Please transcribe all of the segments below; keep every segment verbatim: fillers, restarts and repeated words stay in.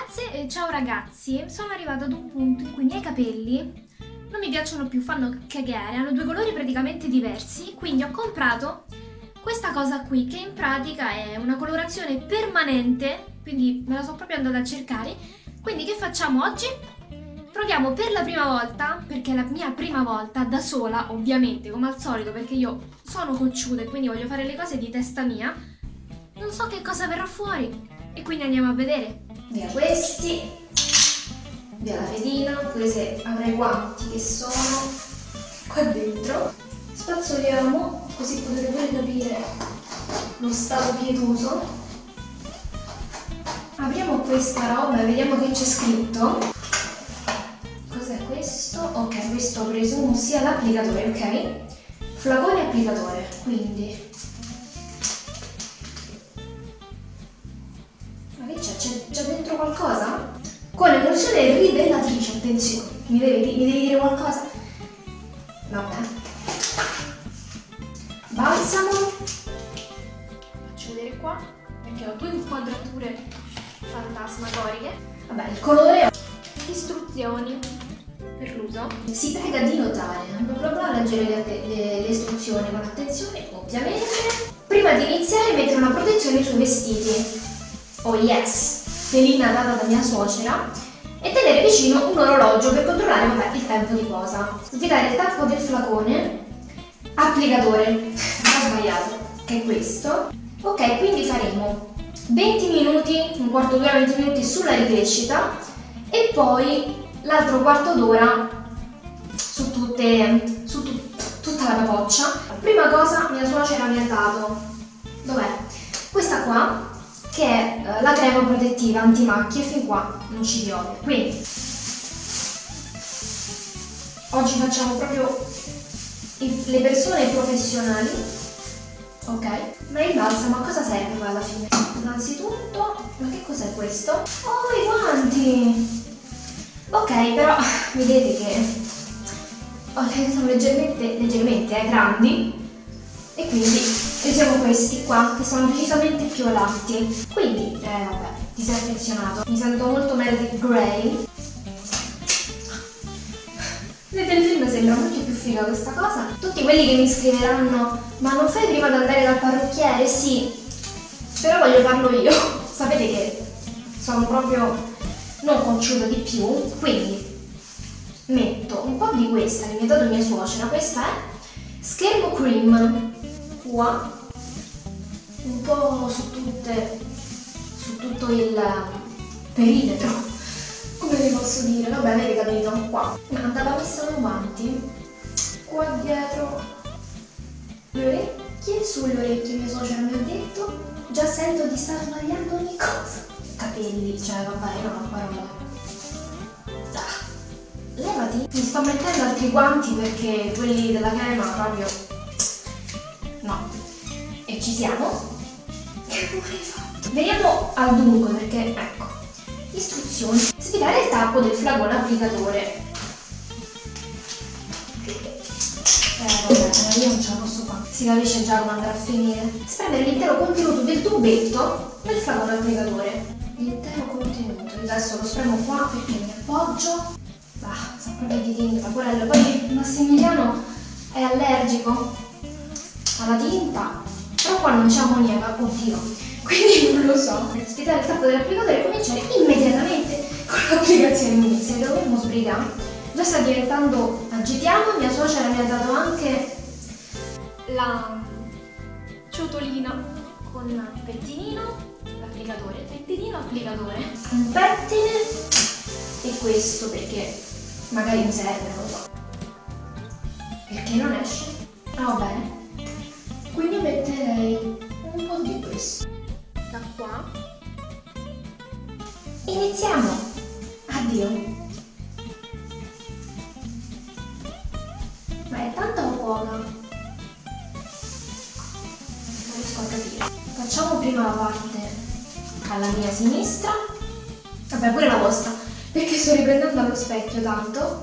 ragazze e ciao ragazzi, sono arrivata ad un punto in cui i miei capelli non mi piacciono più, fanno cagare, hanno due colori praticamente diversi, quindi ho comprato questa cosa qui che in pratica è una colorazione permanente, quindi me la sono proprio andata a cercare. Quindi che facciamo oggi? Proviamo per la prima volta, perché è la mia prima volta da sola, ovviamente, come al solito, perché io sono cocciuta e quindi voglio fare le cose di testa mia. Non so che cosa verrà fuori e quindi andiamo a vedere. Via questi, via la fedina, pure se avrei guanti che sono qua dentro. Spazzoliamo, così potete pure capire lo stato pietoso. Apriamo questa roba e vediamo che c'è scritto. Cos'è questo? Ok, questo presumo sia l'applicatore, ok? Flacone applicatore, quindi... Ma che c'è? C'è già dentro qualcosa? Con emulsione rivellatrice, attenzione, mi devi, mi devi dire qualcosa? Vabbè. Balsamo. Faccio vedere qua, perché ho due inquadrature fantasmagoriche. Vabbè, il colore. Istruzioni per l'uso. Si prega di notare, bla bla bla, leggere le, le, le istruzioni con attenzione, ovviamente. Prima di iniziare mettere una protezione sui vestiti. Oh yes! Felina data da mia suocera. E tenere vicino un orologio per controllare vabbè, il tempo di posa. Svidare il tappo del flacone. Applicatore. Ho sbagliato, che è questo. Ok, quindi faremo venti minuti, un quarto d'ora, venti minuti sulla ricrescita e poi l'altro quarto d'ora su, tutte, su tu, tutta la capoccia. Prima cosa mia suocera mi ha dato, dov'è? Questa qua, che è uh, la crema protettiva antimacchie, fin qua non ci piove. Quindi oggi facciamo proprio i, le persone professionali, ok? Ma il balsamo a cosa serve poi alla fine? Innanzitutto, ma che cos'è questo? Oh, i guanti! Ok, però vedete che oh, sono leggermente, leggermente eh, grandi e quindi usiamo questi qua che sono decisamente più alati. Quindi, eh vabbè, ti sei affezionato. Mi sento molto Meredith Grey. Nel telefilm sembra molto più figa questa cosa. Tutti quelli che mi scriveranno ma non fai prima di andare dal parrucchiere? Sì, però voglio farlo io. Sapete che sono proprio non conciuta di più, quindi metto un po' di questa che mi ha dato mia suocera. Questa è schermo cream qua, un po' su tutte, su tutto il perimetro, come vi posso dire, vabbè avete capito, qua andava messa nei guanti, qua dietro le orecchie, sulle orecchie mia suocera mi ha detto, già sento di star sbagliando ogni cosa. Capelli, cioè vabbè, io non ho parole. Ah, levati. Mi sto mettendo altri guanti perché quelli della crema proprio no. E ci siamo? Che rumore hai fatto? Veniamo al dunque perché ecco, istruzioni. Sfidare il tappo del flacone applicatore. Eh vabbè, io non ce la posso fare. Si capisce già come andrà a finire. Spremere l'intero contenuto del tubetto nel flacone applicatore. L'intero contenuto. Adesso lo spremo qua perché mi appoggio. Ah, sa proprio di tinta, quello. Poi Massimiliano è allergico alla tinta, però qua non c'è ammoniaca, oddio, quindi non lo so. Sfidare il tappo dell'applicatore e cominciare immediatamente con l'applicazione inizia. Che dovremmo sbrigare. Già sta diventando agitiamo. Mia suocera mi ha dato anche la ciotolina con il pettinino. L'applicatore, pettinino applicatore, un pettine e questo perché magari mi serve, non lo so, perché non esce. Ah, va bene, quindi metterei un po' di questo da qua. Iniziamo. Addio. Ma è tanta o poca? Non riesco a capire. Facciamo prima la parte alla mia sinistra, vabbè pure la vostra, perché sto riprendendo allo specchio tanto.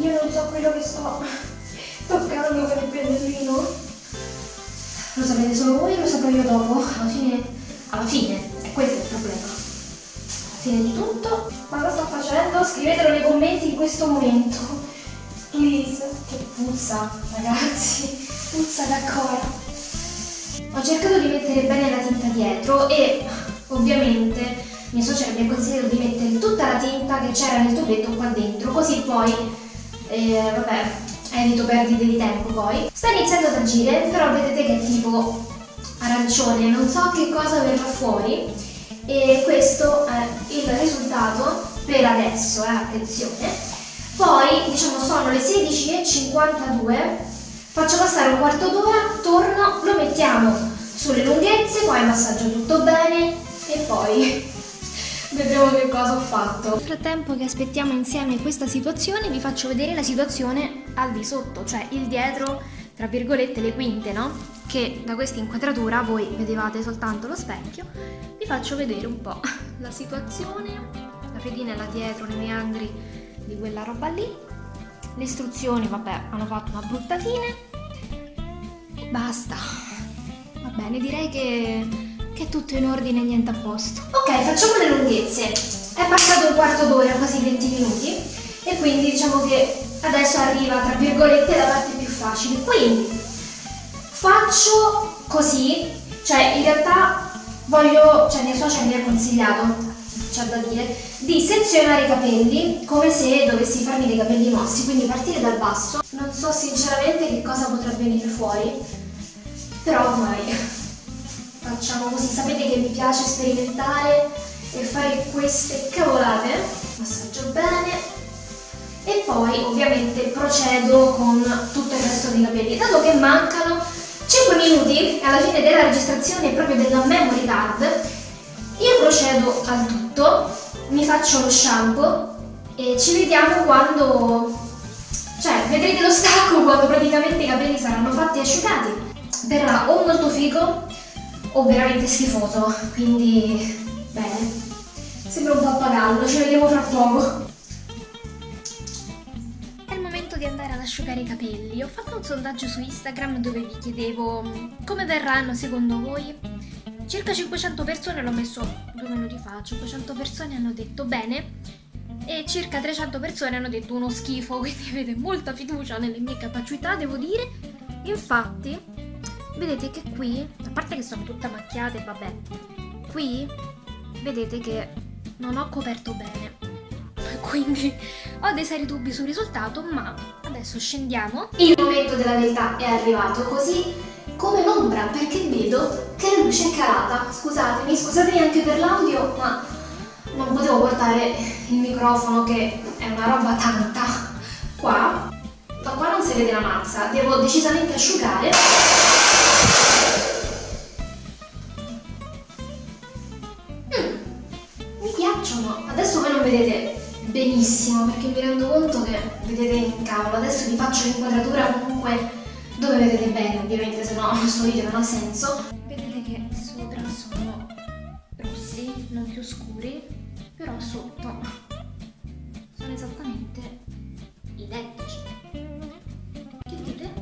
io non so quello che sto toccando con il pennellino. Lo sapete solo voi, lo saprò io dopo. Alla fine, alla fine, è questo il problema. Alla fine di tutto, ma cosa sto facendo? Scrivetelo nei commenti in questo momento. Please. Che puzza, ragazzi, puzza d'accordo. Ho cercato di mettere bene la tinta dietro e ovviamente mio suocero mi ha consigliato di mettere tutta la tinta che c'era nel tubetto qua dentro, così poi, eh, vabbè, evito perdite di tempo poi. Sta iniziando ad agire, però vedete che è tipo arancione, non so che cosa verrà fuori e questo è il risultato per adesso, eh, attenzione. Poi, diciamo, sono le sedici e cinquantadue, faccio passare un quarto d'ora, torno, lo mettiamo sulle lunghezze, poi massaggio tutto bene e poi vedremo che cosa ho fatto. Nel frattempo che aspettiamo insieme questa situazione, vi faccio vedere la situazione al di sotto, cioè il dietro, tra virgolette, le quinte, no? Che da questa inquadratura voi vedevate soltanto lo specchio. Vi faccio vedere un po' la situazione, la pedina è là dietro, nei meandri di quella roba lì. Le istruzioni, vabbè, hanno fatto una brutta fine e basta. Va bene, direi che, che è tutto in ordine e niente a posto. Ok, facciamo le lunghezze. È passato un quarto d'ora, quasi venti minuti, e quindi diciamo che adesso arriva, tra virgolette, la parte più facile. Quindi faccio così, cioè in realtà voglio, cioè mia suocera mi ha consigliato, c'è da dire, di sezionare i capelli come se dovessi farmi dei capelli mossi, quindi partire dal basso. Non so sinceramente che cosa potrà venire fuori, però ormai facciamo così. Sapete che mi piace sperimentare e fare queste cavolate. Massaggio bene e poi ovviamente procedo con tutto il resto dei capelli. Dato che mancano cinque minuti alla fine della registrazione proprio della memory card, io procedo al tutto, mi faccio lo shampoo e ci vediamo quando, cioè vedrete lo stacco quando praticamente i capelli saranno fatti e asciugati. Verrà o molto figo o veramente schifoso, quindi bene, sembra un po' appagallo, ci vediamo fra poco. È il momento di andare ad asciugare i capelli. Ho fatto un sondaggio su Instagram dove vi chiedevo come verranno secondo voi. Circa cinquecento persone, l'ho messo due minuti fa, cinquecento persone hanno detto bene e circa trecento persone hanno detto uno schifo, quindi avete molta fiducia nelle mie capacità, devo dire. Infatti, vedete che qui, a parte che sono tutta macchiata e vabbè, qui vedete che non ho coperto bene, quindi ho dei seri dubbi sul risultato, ma adesso scendiamo. Il momento della verità è arrivato, così come l'ombra, perché vedo che la luce è calata. Scusatemi, scusatemi anche per l'audio, ma non potevo portare il microfono, che è una roba tanta, qua. Da qua non si vede la mazza, devo decisamente asciugare. Mm, mi piacciono. Adesso voi non vedete benissimo perché mi rendo conto che vedete in cavolo. Adesso vi faccio l'inquadratura comunque dove vedete bene, ovviamente, se no questo video non ha senso. Vedete che sopra sono rossi, non più scuri, però sotto sono esattamente identici. Che dite?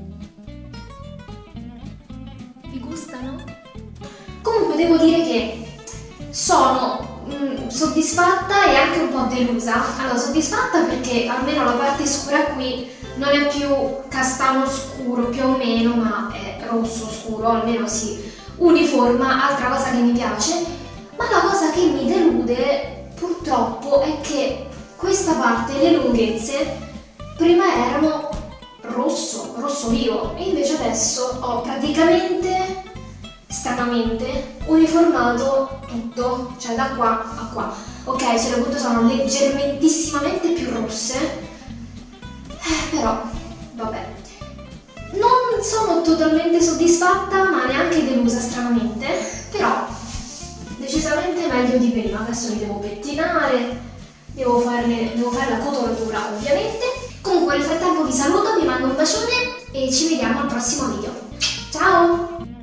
Vi gustano? Comunque devo dire che sono mh, soddisfatta e anche un po' delusa. Allora, soddisfatta perché almeno la parte scura qui non è più castano scuro più o meno, ma è rosso scuro, almeno si uniforma, altra cosa che mi piace. Ma la cosa che mi delude purtroppo è che questa parte, le lunghezze, prima erano rosso, rosso vivo, e invece adesso ho praticamente, stranamente, uniformato tutto, cioè da qua a qua. Ok, se le punte sono leggermentissimamente più rosse, Eh, però, vabbè, non sono totalmente soddisfatta ma neanche delusa stranamente, però decisamente meglio di prima. Adesso li devo pettinare, devo, farle, devo fare la cotortura ovviamente. Comunque nel frattempo vi saluto, vi mando un bacione e ci vediamo al prossimo video. Ciao!